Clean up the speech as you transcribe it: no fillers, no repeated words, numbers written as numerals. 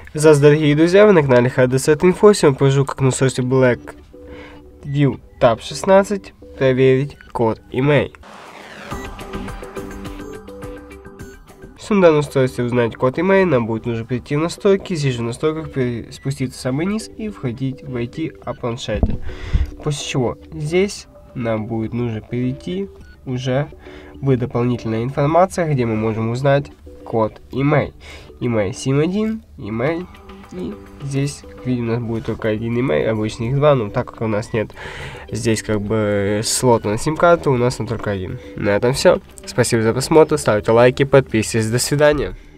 Здравствуйте, дорогие друзья, вы на канале HDSet Info. Сегодня покажу, как на устройстве Blackview Tab 16 проверить код email. Если на данном устройстве узнать код email, нам будет нужно перейти в настройки, здесь же в настройках спуститься в самый низ и войти о планшете. После чего здесь нам будет нужно перейти уже в дополнительная информация, где мы можем узнать код email. Email SIM1, email, и здесь, как видим, у нас будет только один email, обычно их два, но так как у нас нет здесь как бы слота на сим-карту, у нас он только один. На этом все. Спасибо за просмотр, ставьте лайки, подписывайтесь, до свидания.